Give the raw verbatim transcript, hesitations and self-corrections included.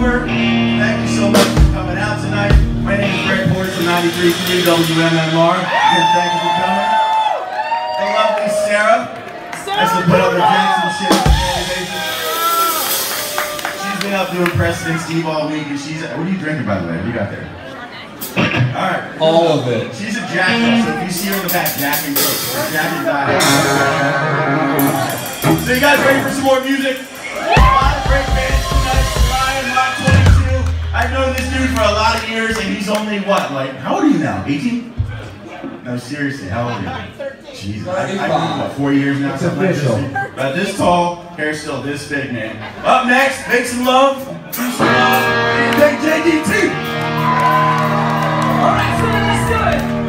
October. Thank you so much for coming out tonight. My name is Greg Porter from ninety-three point three W M M R. Again, thank you for coming. The lovely Sarah has to put up the drinks and shit on a daily basis. She's been up doing Preston and Steve all week, and she's. What are you drinking, by the way? What do you got there? Alright. All of it. She's a jack, so if you see her in the back, Jack and Coke. Jack and Diet. So you guys ready for some more music? A lot of great bands tonight. Ryan, Rock twenty-two. I've known this dude for a lot of years, and he's only what, like, how old are you now? eighteen? No, seriously, how old are you? Jesus, I, I've known what, four years now? It's official. About this tall, hair still this big, man. Up next, make some love. Do some love. Big J D T. Alright, so let's do it!